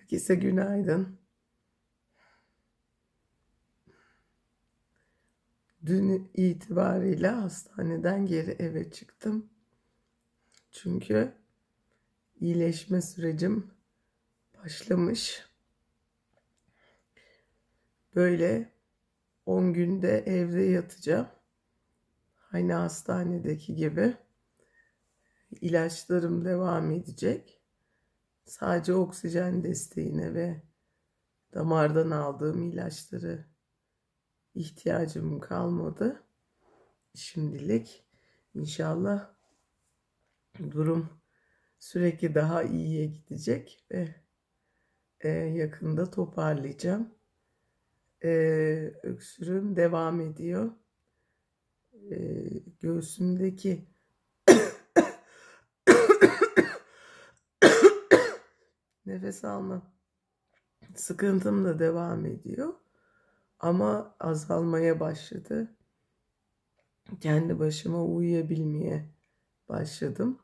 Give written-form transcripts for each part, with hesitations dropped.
Herkese günaydın. Dün itibariyle hastaneden geri eve çıktım. Çünkü iyileşme sürecim başlamış. Böyle 10 günde evde yatacağım. Aynı hastanedeki gibi. İlaçlarım devam edecek. Sadece oksijen desteğine ve damardan aldığım ilaçları ihtiyacım kalmadı. Şimdilik inşallah durum sürekli daha iyiye gidecek ve yakında toparlayacağım. Öksürüğüm devam ediyor. Göğsümdeki nefes alma sıkıntım da devam ediyor. Ama azalmaya başladı. Kendi başıma uyuyabilmeye başladım.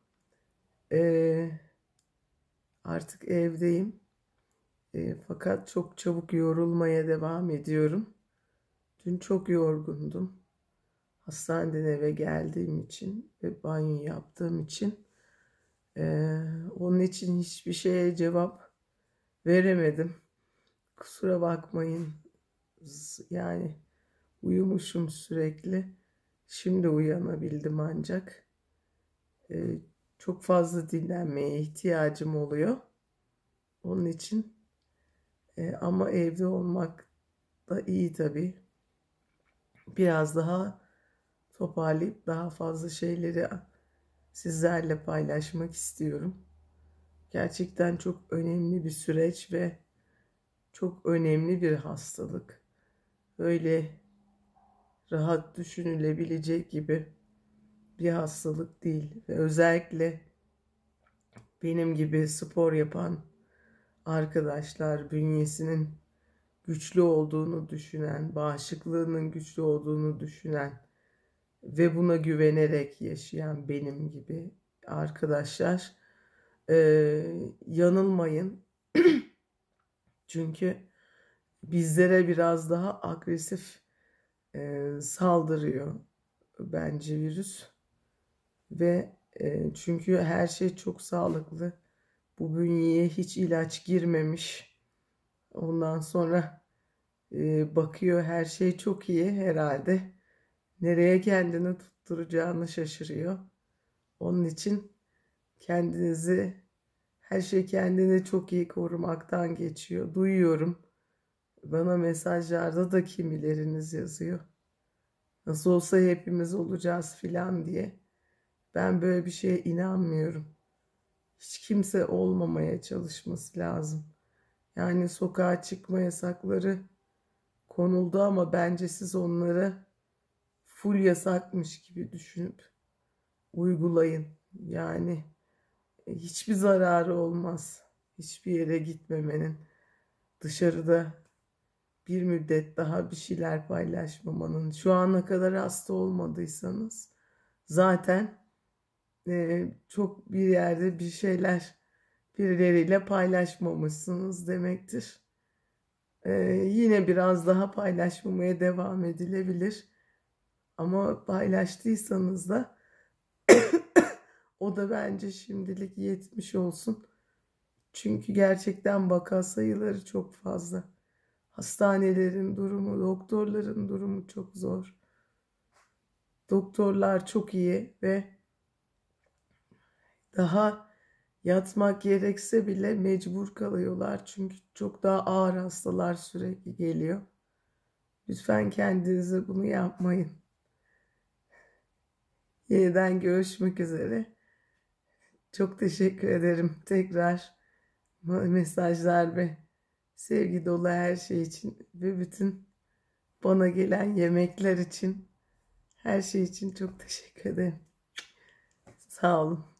Artık evdeyim. Fakat çok çabuk yorulmaya devam ediyorum. Dün çok yorgundum. Hastaneden eve geldiğim için ve banyo yaptığım için onun için hiçbir şeye cevap veremedim. Kusura bakmayın. Yani uyumuşum sürekli. Şimdi uyanabildim ancak. Çok fazla dinlenmeye ihtiyacım oluyor. Onun için ama evde olmak da iyi tabii. Biraz daha toparlayıp daha fazla şeyleri sizlerle paylaşmak istiyorum. Gerçekten çok önemli bir süreç ve çok önemli bir hastalık. Öyle rahat düşünülebilecek gibi bir hastalık değil. Ve özellikle benim gibi spor yapan arkadaşlar, bünyesinin güçlü olduğunu düşünen, bağışıklığının güçlü olduğunu düşünen ve buna güvenerek yaşayan benim gibi arkadaşlar yanılmayın. Çünkü bizlere biraz daha agresif saldırıyor bence virüs ve çünkü her şey çok sağlıklı. Bu bünyeye hiç ilaç girmemiş. Ondan sonra bakıyor her şey çok iyi herhalde. Nereye kendini tutturacağını şaşırıyor. Onun için kendinizi, her şey kendini çok iyi korumaktan geçiyor. Duyuyorum. Bana mesajlarda da kimileriniz yazıyor. Nasıl olsa hepimiz olacağız filan diye. Ben böyle bir şeye inanmıyorum. Hiç kimse olmamaya çalışması lazım. Yani sokağa çıkma yasakları konuldu ama bence siz onları full yasakmış gibi düşünüp uygulayın. Yani hiçbir zararı olmaz. Hiçbir yere gitmemenin, dışarıda bir müddet daha bir şeyler paylaşmamanın. Şu ana kadar hasta olmadıysanız zaten çok bir yerde bir şeyler birileriyle paylaşmamışsınız demektir. Yine biraz daha paylaşmamaya devam edilebilir. Ama paylaştıysanız da o da bence şimdilik yetmiş olsun. Çünkü gerçekten vaka sayıları çok fazla. Hastanelerin durumu, doktorların durumu çok zor. Doktorlar çok iyi ve daha yatmak gerekse bile mecbur kalıyorlar. Çünkü çok daha ağır hastalar sürekli geliyor. Lütfen kendinize bunu yapmayın. Yeniden görüşmek üzere. Çok teşekkür ederim tekrar mesajlar ve sevgi dolu her şey için ve bütün bana gelen yemekler için, her şey için çok teşekkür ederim. Sağ olun.